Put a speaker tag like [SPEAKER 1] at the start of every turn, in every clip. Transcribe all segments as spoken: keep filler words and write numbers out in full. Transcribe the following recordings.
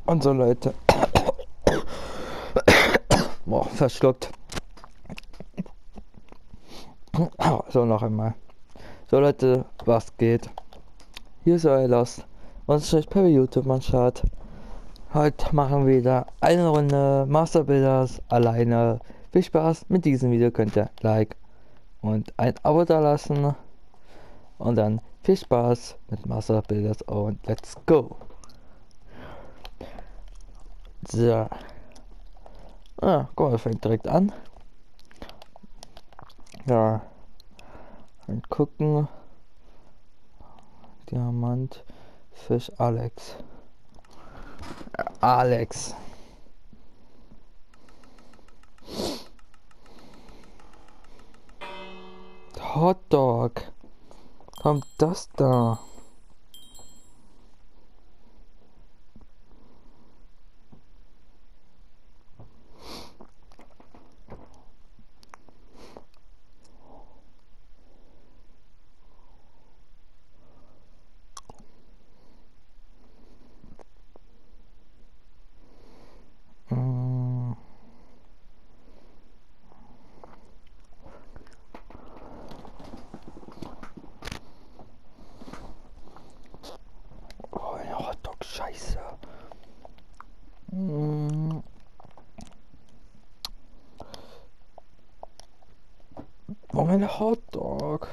[SPEAKER 1] Und so Leute. Boah, verschluckt. So, noch einmal. So Leute, was geht? Hier ist euer Lost. Und euch per YouTube man schaut. Heute machen wir wieder eine Runde Master Builders alleine. Viel Spaß mit diesem Video, könnt ihr Like und ein Abo da lassen. Und dann viel Spaß mit Master Builders und let's go. So. Ah, guck mal, fängt direkt an. Ja. Und gucken. Diamant, Fisch, Alex. Alex. Hotdog. Kommt das da? Hm. Oh, eine Hotdog, scheiße. Hm. Oh, eine Hotdog.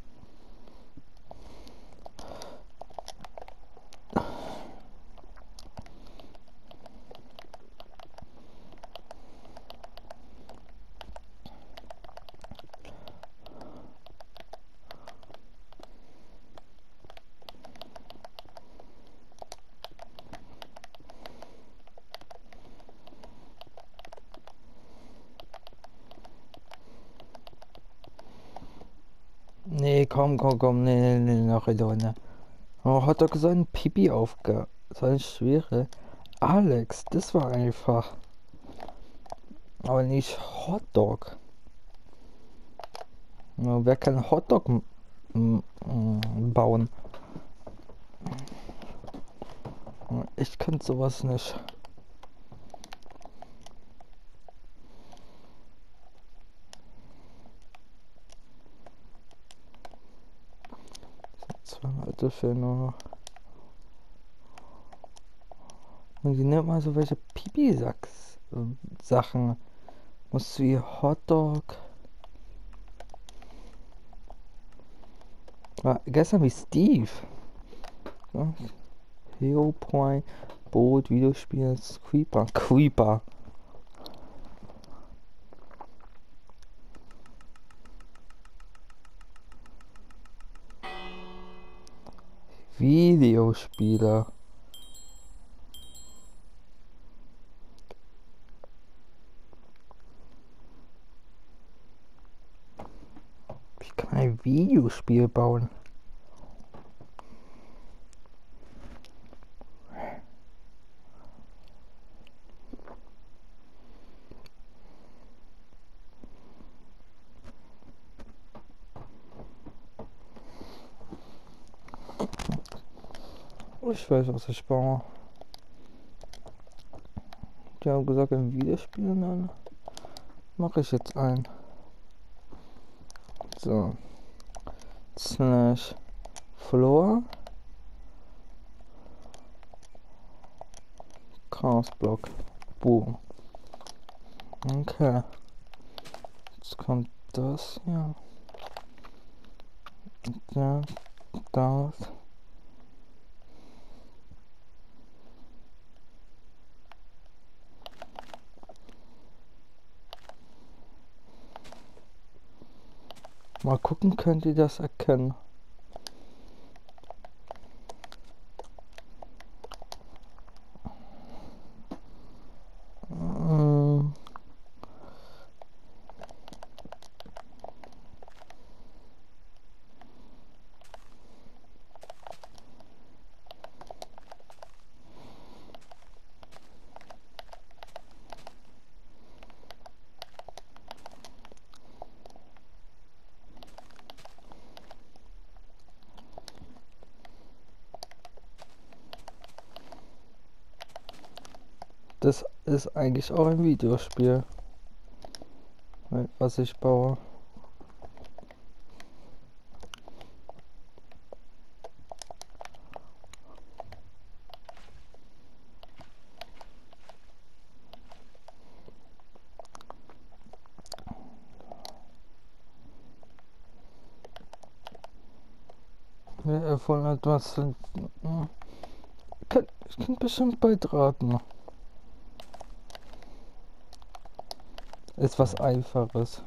[SPEAKER 1] Nee, komm, komm, komm, nee, nee, nee, noch eine. Oh, hat doch so ein Pipi aufge... So eine schwere. Alex, das war einfach. Aber nicht Hotdog. Ja, wer kann Hotdog m- m- m- bauen? Ich könnte sowas nicht. Zwei Leute fehlen nur noch. Und die nimmt mal so welche Pipi-Sacks-Sachen. Muss wie Hotdog. War gestern wie Steve. Ja. Hero Point, Boot, Videospiel, Creeper. Creeper. Videospiele. Ich kann ein Videospiel bauen. Ich weiß, was ich baue. Die haben gesagt, ein Videospiel, dann mache ich jetzt ein. So. Slash Floor. Chaos Block. Boom. Okay. Jetzt kommt das hier. Ja, das. Mal gucken, könnt ihr das erkennen? Ähm, Das ist eigentlich auch ein Videospiel, was ich baue. Ja, elfhundert was sind. Hm, kann, ich kann bestimmt bald raten. Ist was Einfaches.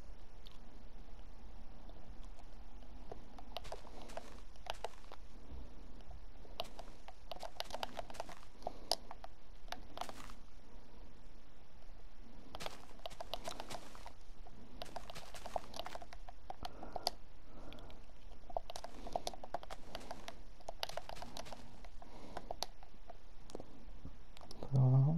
[SPEAKER 1] So.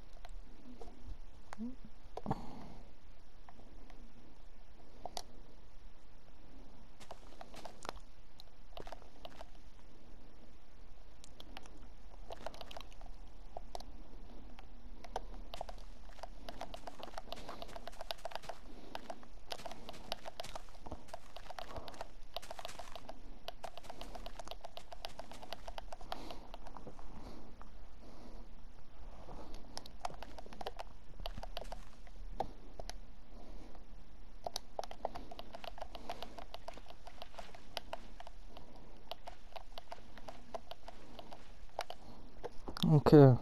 [SPEAKER 1] Okay.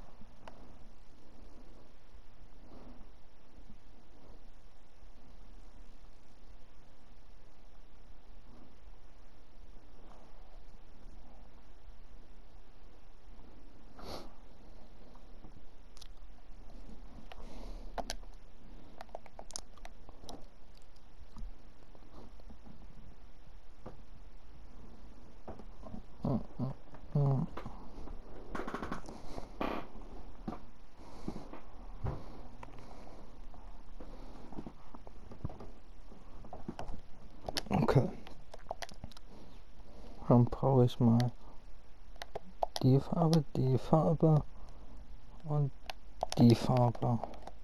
[SPEAKER 1] Hm, hm, hm. Okay. Dann brauche ich mal die Farbe, die Farbe und die Farbe.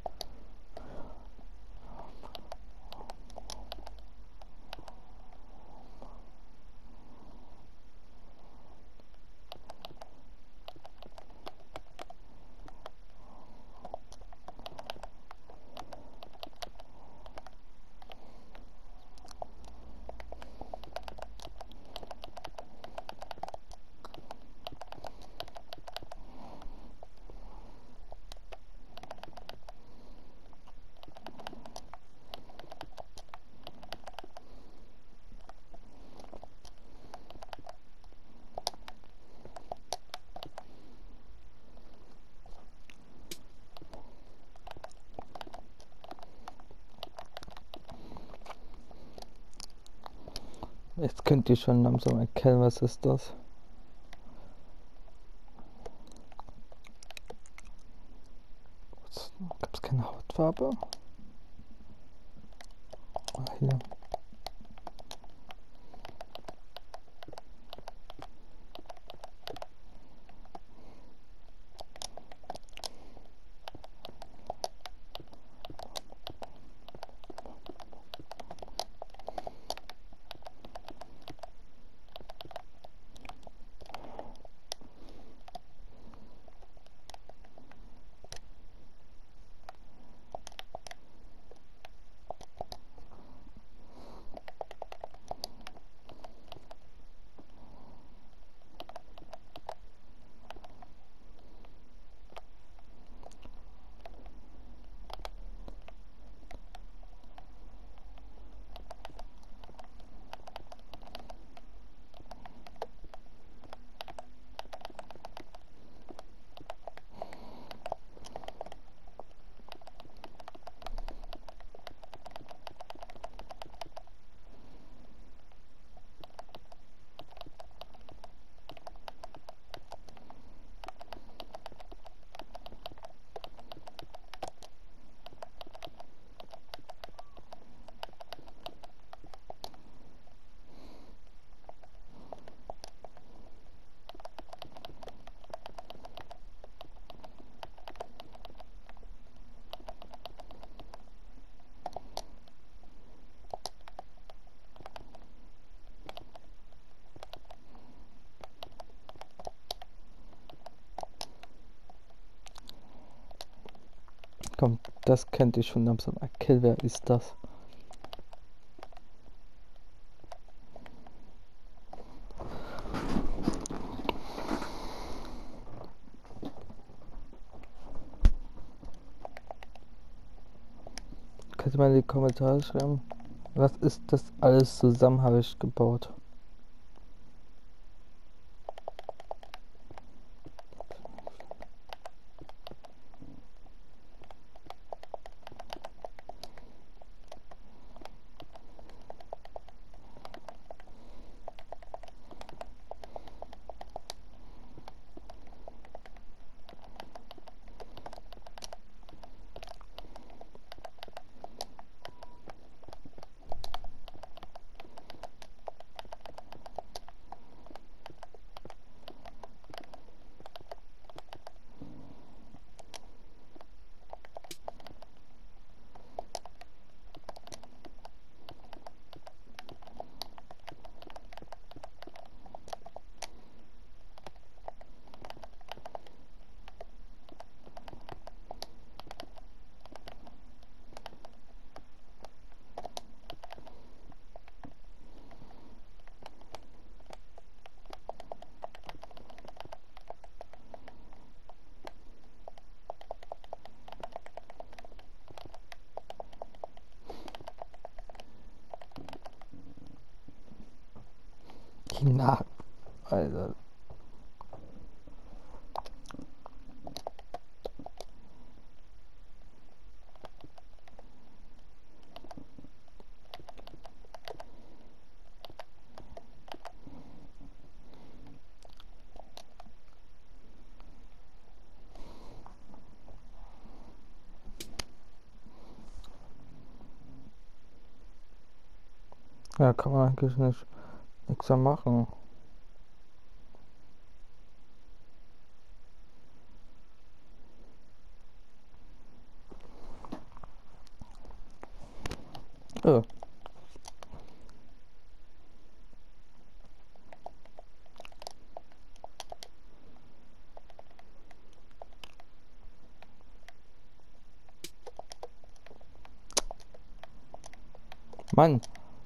[SPEAKER 1] Jetzt könnt ihr schon langsam erkennen, was ist das. Gibt es keine Hautfarbe? Ah, hier. Komm, das könnte ich schon langsam erkennen. Wer ist das? Könnt ihr mal in die Kommentare schreiben? Was ist das alles zusammen, habe ich gebaut? Na, Alter. Ja, kann man eigentlich nicht nichts mehr machen. Oh. Mann.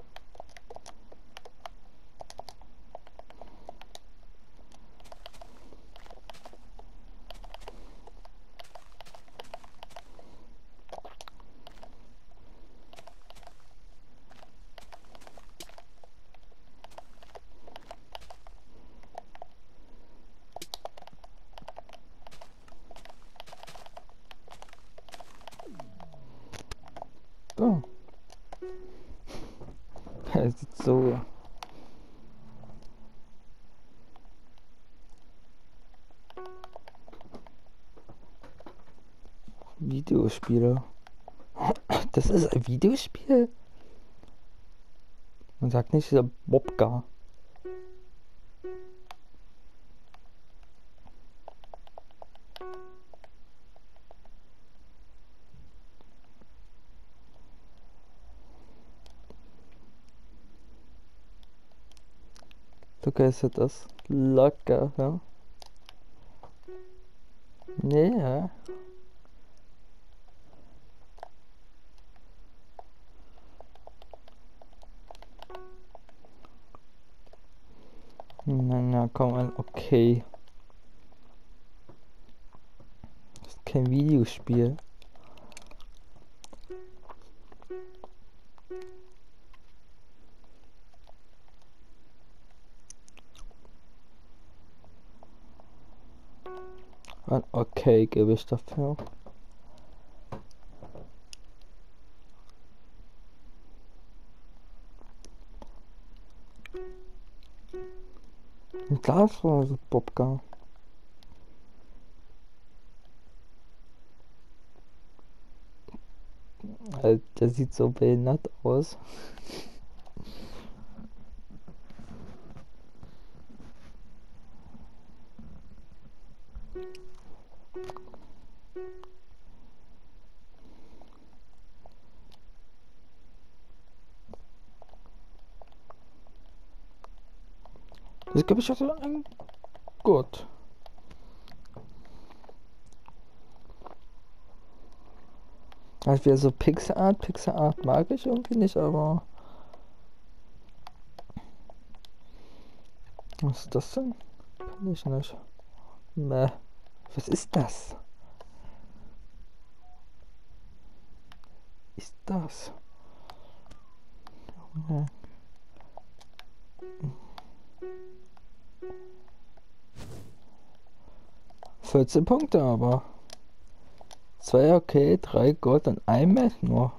[SPEAKER 1] Oh. Er sieht so. Videospiele. Das ist ein Videospiel? Man sagt nicht dieser Bobka. Du kennst das locker, ja? Nee, ja. Na, na, komm an, okay. Das ist kein Videospiel. Ein okay gebe ich dafür. Ein Glas war so Bobka. Alter, der sieht so behindert aus. Das gebe ich also ein gut. Halt wieder so Pixelart. Pixelart mag ich irgendwie nicht, aber. Was ist das denn? Kann ich nicht. Meh. Was ist das? Ist das? Ja. vierzehn Punkte aber. Zwei okay, drei Gold und ein Met nur.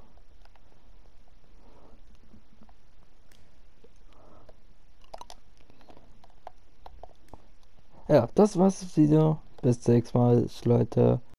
[SPEAKER 1] Ja, das war's das Video. Bis zum nächsten Mal, Leute.